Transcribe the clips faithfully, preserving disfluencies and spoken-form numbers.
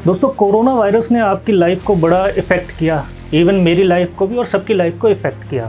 दोस्तों, corona virus ने आपकी लाइफ को बड़ा इफ़ेक्ट किया, इवन मेरी लाइफ को भी और सबकी लाइफ को इफ़ेक्ट किया।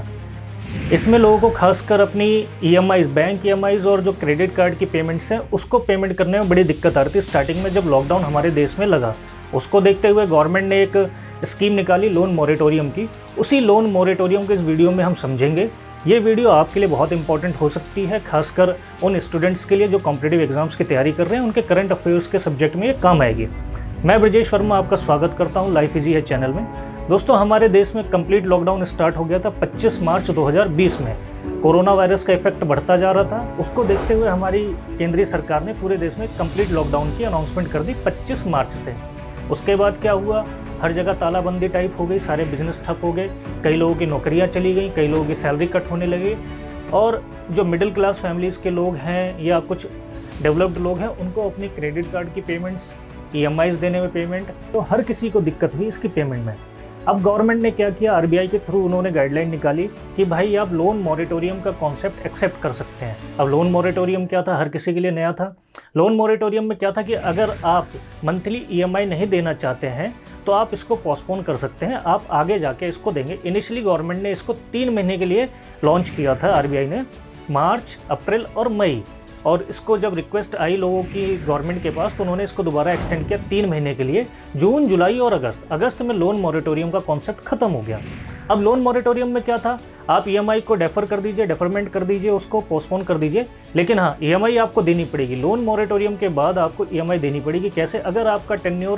इसमें लोगों को खासकर अपनी ईएमआईज़, बैंक ईएमआईज़ और जो क्रेडिट कार्ड की पेमेंट्स हैं उसको पेमेंट करने में बड़ी दिक्कत आ रही थी। स्टार्टिंग में जब लॉकडाउन हमारे देश में लगा, उसको देखते हुए गवर्नमेंट ने एक स्कीम निकाली लोन मोरेटोरियम की। उसी लोन मोरेटोरियम के इस वीडियो में हम समझेंगे। ये वीडियो आपके लिए बहुत इंपॉर्टेंट हो सकती है, खासकर उन स्टूडेंट्स के लिए जो कॉम्पिटिटिव एग्जाम्स की तैयारी कर रहे हैं, उनके करंट अफेयर्स के सब्जेक्ट में ये काम आएगी। मैं ब्रजेश वर्मा आपका स्वागत करता हूं लाइफ इजी है चैनल में। दोस्तों, हमारे देश में कंप्लीट लॉकडाउन स्टार्ट हो गया था पच्चीस मार्च दो हज़ार बीस में। कोरोना वायरस का इफेक्ट बढ़ता जा रहा था, उसको देखते हुए हमारी केंद्रीय सरकार ने पूरे देश में कंप्लीट लॉकडाउन की अनाउंसमेंट कर दी पच्चीस मार्च से। उसके बाद क्या हुआ, हर जगह तालाबंदी टाइप हो गई, सारे बिजनेस ठप हो गए, कई लोगों की नौकरियां चली गई, कई लोगों की सैलरी कट होने लगी, और जो मिडिल क्लास फैमिलीज़ के लोग हैं या कुछ डेवलप्ड लोग हैं, उनको अपनी क्रेडिट कार्ड की पेमेंट्स, ईएमआईज़ देने में पेमेंट, तो हर किसी को दिक्कत हुई इसकी पेमेंट में। अब गवर्नमेंट ने क्या किया, आरबीआई के थ्रू उन्होंने गाइडलाइन निकाली कि भाई आप लोन मोरेटोरियम का कॉन्सेप्ट एक्सेप्ट कर सकते हैं। अब लोन मोरेटोरियम क्या था, हर किसी के लिए नया था। लोन मोरेटोरियम में क्या था कि अगर आप मंथली ईएमआई नहीं देना चाहते हैं तो आप इसको पोस्टपोन कर सकते हैं, आप आगे जाके इसको देंगे। इनिशियली गवर्नमेंट ने इसको तीन महीने के लिए लॉन्च किया था, आरबीआई ने, मार्च, अप्रैल और मई। और इसको जब रिक्वेस्ट आई लोगों की गवर्नमेंट के पास तो उन्होंने इसको दोबारा एक्सटेंड किया तीन महीने के लिए, जून, जुलाई और अगस्त। अगस्त में लोन मोरेटोरियम का कॉन्सेप्ट खत्म हो गया। अब लोन मोरेटोरियम में क्या था, आप ईएमआई को डेफर कर दीजिए, डेफरमेंट कर दीजिए, उसको पोस्टपोन कर दीजिए, लेकिन हाँ, ईएमआई आपको देनी पड़ेगी। लोन मोरेटोरियम के बाद आपको ईएमआई देनी पड़ेगी। कैसे? अगर आपका टेन्योर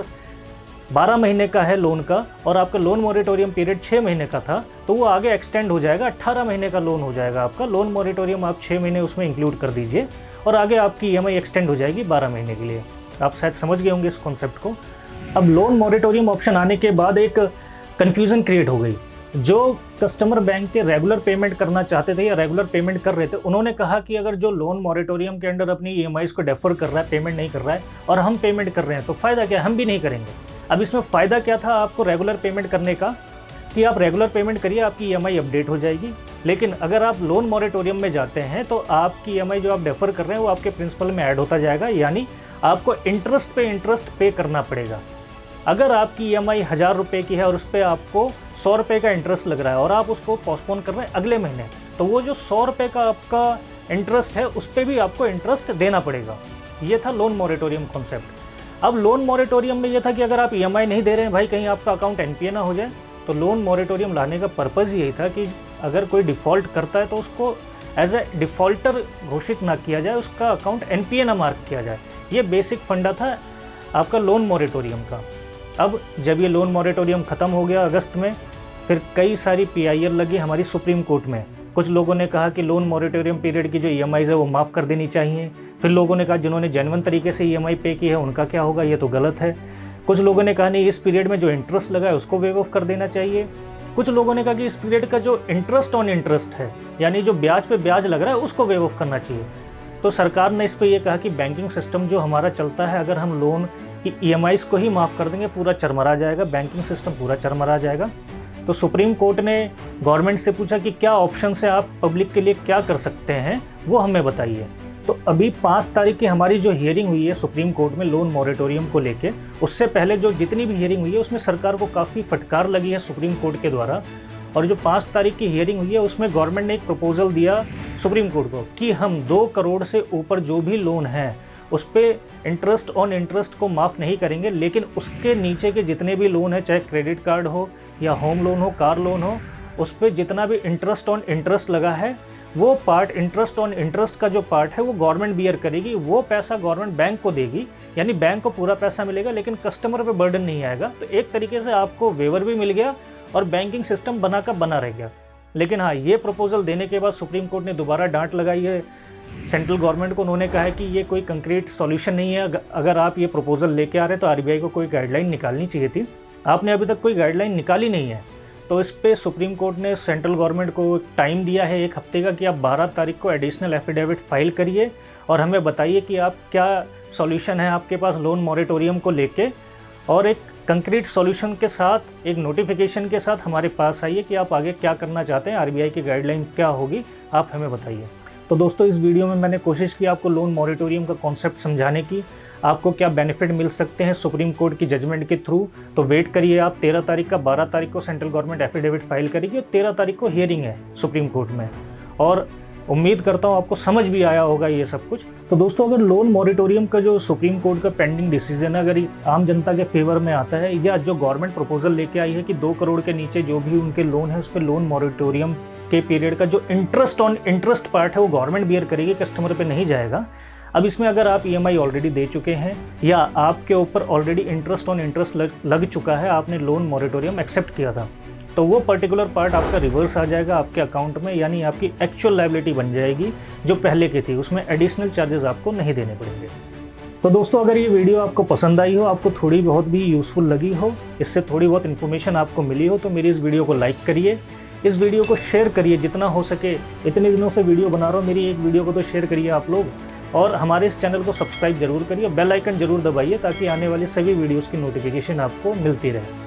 बारह महीने का है लोन का और आपका लोन मोरेटोरियम पीरियड छः महीने का था, तो वो आगे एक्सटेंड हो जाएगा, अट्ठारह महीने का लोन हो जाएगा आपका। लोन मोरेटोरियम आप छः महीने उसमें इंक्लूड कर दीजिए और आगे आपकी ईएमआई एक्सटेंड हो जाएगी बारह महीने के लिए। आप शायद समझ गए होंगे इस कॉन्सेप्ट को। अब लोन मोरेटोरियम ऑप्शन आने के बाद एक कन्फ्यूज़न क्रिएट हो गई। जो कस्टमर बैंक के रेगुलर पेमेंट करना चाहते थे या रेगुलर पेमेंट कर रहे थे, उन्होंने कहा कि अगर जो लोन मोरेटोरियम के अंडर अपनी ईएमआईज़ को डेफर कर रहा है, पेमेंट नहीं कर रहा है, और हम पेमेंट कर रहे हैं, तो फ़ायदा क्या, हम भी नहीं करेंगे। अब इसमें फ़ायदा क्या था आपको रेगुलर पेमेंट करने का, कि आप रेगुलर पेमेंट करिए, आपकी ईएमआई अपडेट हो जाएगी। लेकिन अगर आप लोन मोरेटोरियम में जाते हैं तो आपकी ईएमआई जो आप डेफर कर रहे हैं वो आपके प्रिंसिपल में ऐड होता जाएगा, यानी आपको इंटरेस्ट पे इंटरेस्ट पे करना पड़ेगा। अगर आपकी ईएमआई हज़ार रुपये की है और उस पर आपको सौ रुपये का इंटरेस्ट लग रहा है और आप उसको पोस्टपोन कर रहे हैं अगले महीने, तो वो जो सौ रुपये का आपका इंटरेस्ट है उस पर भी आपको इंटरेस्ट देना पड़ेगा। ये था लोन मोरेटोरियम कॉन्सेप्ट। अब लोन मोरेटोरियम में ये था कि अगर आप ईएमआई नहीं दे रहे हैं भाई, कहीं आपका अकाउंट एनपीए ना हो जाए, तो लोन मोरेटोरियम लाने का पर्पज़ यही था कि अगर कोई डिफ़ॉल्ट करता है तो उसको एज ए डिफ़ॉल्टर घोषित ना किया जाए, उसका अकाउंट एनपीए ना मार्क किया जाए। ये बेसिक फंडा था आपका लोन मोरेटोरियम का। अब जब ये लोन मोरेटोरियम ख़त्म हो गया अगस्त में, फिर कई सारी पीआईएल लगी हमारी सुप्रीम कोर्ट में। कुछ लोगों ने कहा कि लोन मोरेटोरियम पीरियड की जो ईएमआईज़ है वो माफ़ कर देनी चाहिए। फिर लोगों ने कहा जिन्होंने जेन्युइन तरीके से ईएमआई पे की है उनका क्या होगा, ये तो गलत है। कुछ लोगों ने कहा नहीं, इस पीरियड में जो इंटरेस्ट लगा है उसको वेव ऑफ कर देना चाहिए। कुछ लोगों ने कहा कि इस पीरियड का जो इंटरेस्ट ऑन इंटरेस्ट है, यानी जो ब्याज पे ब्याज लग रहा है, उसको वेव ऑफ करना चाहिए। तो सरकार ने इस पे ये कहा कि बैंकिंग सिस्टम जो हमारा चलता है, अगर हम लोन की ईएमआईज़ को ही माफ़ कर देंगे, पूरा चरमरा जाएगा, बैंकिंग सिस्टम पूरा चरमरा जाएगा। तो सुप्रीम कोर्ट ने गवर्नमेंट से पूछा कि क्या ऑप्शन से आप पब्लिक के लिए क्या कर सकते हैं, वो हमें बताइए। तो अभी पाँच तारीख की हमारी जो हियरिंग हुई है सुप्रीम कोर्ट में लोन मोरेटोरियम को लेके, उससे पहले जो जितनी भी हियरिंग हुई है उसमें सरकार को काफ़ी फटकार लगी है सुप्रीम कोर्ट के द्वारा। और जो पाँच तारीख की हियरिंग हुई है उसमें गवर्नमेंट ने एक प्रपोजल दिया सुप्रीम कोर्ट को कि हम दो करोड़ से ऊपर जो भी लोन हैं उस पर इंटरेस्ट ऑन इंटरेस्ट को माफ़ नहीं करेंगे, लेकिन उसके नीचे के जितने भी लोन हैं, चाहे क्रेडिट कार्ड हो या होम लोन हो, कार लोन हो, उस पर जितना भी इंटरेस्ट ऑन इंटरेस्ट लगा है, वो पार्ट, इंटरेस्ट ऑन इंटरेस्ट का जो पार्ट है वो गवर्नमेंट बियर करेगी। वो पैसा गवर्नमेंट बैंक को देगी, यानी बैंक को पूरा पैसा मिलेगा, लेकिन कस्टमर पे बर्डन नहीं आएगा। तो एक तरीके से आपको वेवर भी मिल गया और बैंकिंग सिस्टम बना का बना रह गया। लेकिन हाँ, ये प्रपोजल देने के बाद सुप्रीम कोर्ट ने दोबारा डांट लगाई है सेंट्रल गवर्नमेंट को। उन्होंने कहा है कि ये कोई कंक्रीट सॉल्यूशन नहीं है। अगर आप ये प्रपोजल लेके आ रहे तो आरबीआई को कोई गाइडलाइन निकालनी चाहिए थी, आपने अभी तक कोई गाइडलाइन निकाली नहीं है। तो इस पे सुप्रीम कोर्ट ने सेंट्रल गवर्नमेंट को टाइम दिया है एक हफ्ते का कि आप बारह तारीख को एडिशनल एफिडेविट फाइल करिए और हमें बताइए कि आप क्या सॉल्यूशन है आपके पास लोन मोरेटोरियम को लेके, और एक कंक्रीट सॉल्यूशन के साथ, एक नोटिफिकेशन के साथ हमारे पास आइए कि आप आगे क्या करना चाहते हैं, आरबीआई की गाइडलाइन क्या होगी, आप हमें बताइए। तो दोस्तों, इस वीडियो में मैंने कोशिश की आपको लोन मोरेटोरियम का कॉन्सेप्ट समझाने की। आपको क्या बेनिफिट मिल सकते हैं सुप्रीम कोर्ट की जजमेंट के थ्रू। तो वेट करिए आप, तेरह तारीख का, बारह तारीख को सेंट्रल गवर्नमेंट एफिडेविट फाइल करेगी और तेरह तारीख को हियरिंग है सुप्रीम कोर्ट में। और उम्मीद करता हूँ आपको समझ भी आया होगा ये सब कुछ। तो दोस्तों, अगर लोन मॉरिटोरियम का जो सुप्रीम कोर्ट का पेंडिंग डिसीजन है अगर आम जनता के फेवर में आता है, या जो गवर्नमेंट प्रपोजल लेके आई है कि दो करोड़ के नीचे जो भी उनके लोन है उस पर लोन मॉरिटोरियम के पीरियड का जो इंटरेस्ट ऑन इंटरेस्ट पार्ट है वो गवर्नमेंट बियर करेगी, कस्टमर पे नहीं जाएगा। अब इसमें अगर आप ईएमआई ऑलरेडी दे चुके हैं या आपके ऊपर ऑलरेडी इंटरेस्ट ऑन इंटरेस्ट लग, लग चुका है, आपने लोन मॉरिटोरियम एक्सेप्ट किया था, तो वो पर्टिकुलर पार्ट आपका रिवर्स आ जाएगा आपके अकाउंट में, यानी आपकी एक्चुअल लायबिलिटी बन जाएगी जो पहले की थी, उसमें एडिशनल चार्जेस आपको नहीं देने पड़ेंगे। तो दोस्तों, अगर ये वीडियो आपको पसंद आई हो, आपको थोड़ी बहुत भी यूज़फुल लगी हो, इससे थोड़ी बहुत इन्फॉर्मेशन आपको मिली हो, तो मेरी इस वीडियो को लाइक करिए, इस वीडियो को शेयर करिए जितना हो सके। इतने दिनों से वीडियो बना रहा हूँ, मेरी एक वीडियो को तो शेयर करिए आप लोग, और हमारे इस चैनल को सब्सक्राइब जरूर करिए, बेल आइकन जरूर दबाइए ताकि आने वाली सभी वीडियोज़ की नोटिफिकेशन आपको मिलती रहे।